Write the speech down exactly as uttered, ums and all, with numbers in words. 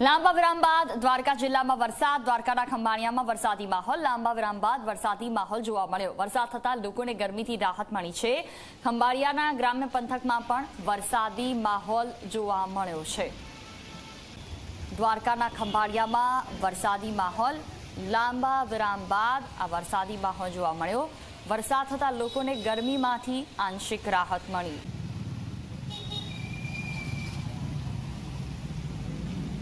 લાંબા વિરામ બાદ દ્વારકા જિલ્લામાં વરસાદ. દ્વારકાના ખંભાળિયામાં વરસાદી માહોલ. લાંબા વિરામ બાદ વરસાદી માહોલ જોવા મળ્યો. વરસાદ થતાં લોકોને ગરમીથી રાહત મળી છે. ખંભાળિયાના ગ્રામ્ય પંથકમાં પણ વરસાદી માહોલ જોવા મળ્યો છે. દ્વારકાના ખંભાળિયામાં વરસાદી માહોલ. લાંબા વિરામ બાદ આ વરસાદી માહોલ જોવા મળ્યો. વરસાદ થતાં લોકોને ગરમીમાંથી આંશિક રાહત મળી.